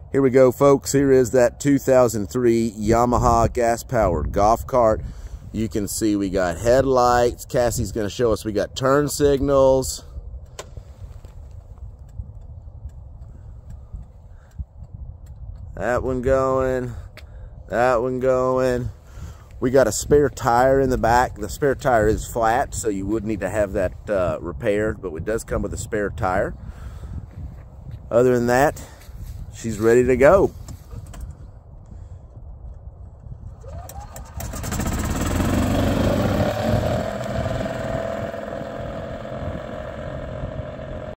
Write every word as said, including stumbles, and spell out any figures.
Here we go, folks. Here is that two thousand three Yamaha gas-powered golf cart. You can see we got headlights. Cassie's going to show us we got turn signals. That one going. That one going. We got a spare tire in the back. The spare tire is flat, so you would need to have that uh, repaired, but it does come with a spare tire. Other than that, she's ready to go.